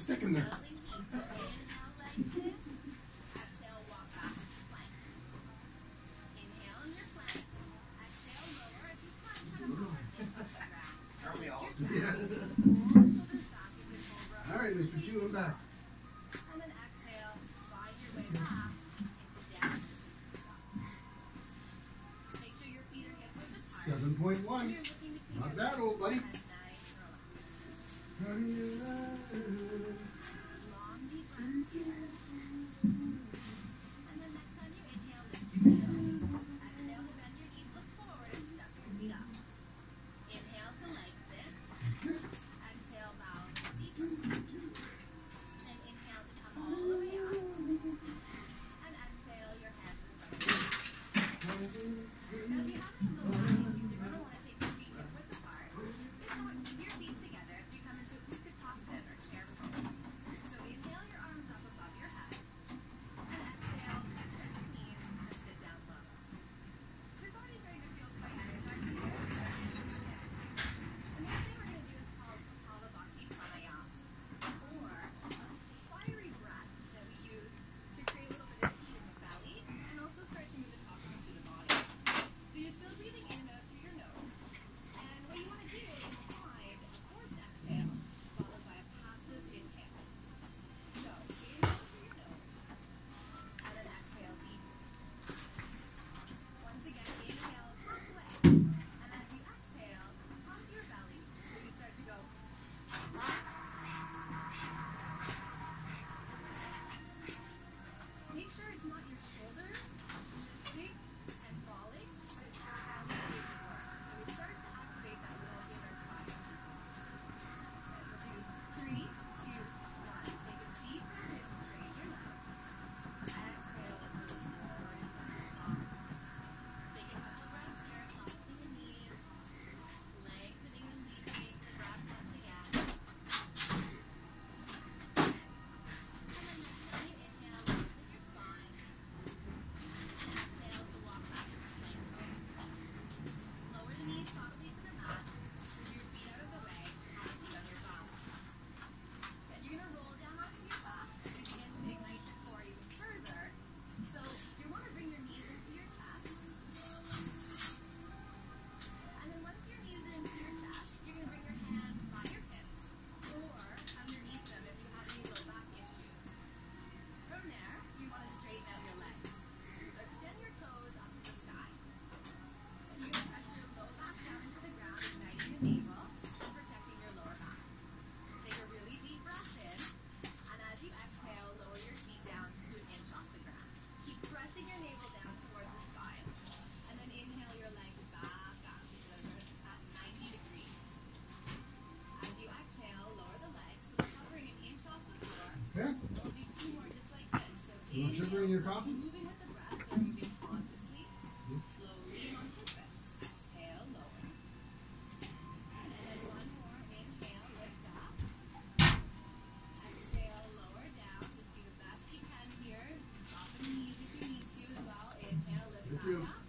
sticking there. Yeah. All right, Mr. Chu, I'm back. And then exhale, find your way back into down. Make sure your feet are hip width apart. 7.1. You're looking between Not your bad, old buddy. legs. Nice and relaxed. Long deep breaths here. And then next time you inhale, lift your heels. Exhale to bend your knees, look forward and step your feet up. Inhale to lengthen. Exhale, bow deeper. And inhale to come all the way up. And exhale, your hands in front of you. Now, if you have any low back issues, you're going to want to take your feet hip width apart. If not, keep your feet together as you come into Utkatasana or chair pose. So inhale your arms up above your head. And exhale, bend your knees and sit down low. Your body's starting to feel quite energized here. And the next thing we're going to do is called Kapalabhati Pranayama, or a fiery breath that we use to create a little bit of heat in the belly and also start to move the toxins through the body. So you're still breathing in and out through your nose. And what you want to do is find a forced exhale followed by a passive inhale. So inhale through your nose and then exhale deeply. Once again, inhale halfway. And as you exhale, pump your belly so you start to go. Make sure it's not your shoulders lifting and falling, but it's your hands doing the work. So we start to activate that little inner fire. And we'll do 3, 2, 1. Take a deep breath in, straighten your legs. Exhale, lower your back. Take a couple breaths here, softening the knees, lengthening and deepening the breath once again. And then next time you inhale, lengthen your spine. Exhale to walk back into plank pose. Lower the knees softly to the mat. Move your feet out of the way. Hands on your bum. Then you're going to roll down onto your back as you begin to ignite your core even further. So you want to bring your knees into your chest. And then once your knees are into your chest, you're going to bring your hands by your hips or underneath them if you have any low back issues. From there, you want to straighten out your legs. So extend your toes up to the sky. And you're going to press your low back down into the ground, igniting the navel and protecting your lower back. Take a really deep breath in, and as you exhale, lower your feet down to an inch off the ground. Keep pressing your navel down towards the spine, and then inhale your legs back up so they're at 90 degrees. As you exhale, lower the legs, so they're covering an inch off the floor. Okay. We'll do 2 more just like this. So You want sugar in your coffee? moving with the breath, or moving consciously, slowly on purpose. Exhale, lower. And then one more, inhale, lift up. Exhale, lower down. Just do the best you can here. Soften the knees if you need to as well. Inhale, lift Thank you. back up.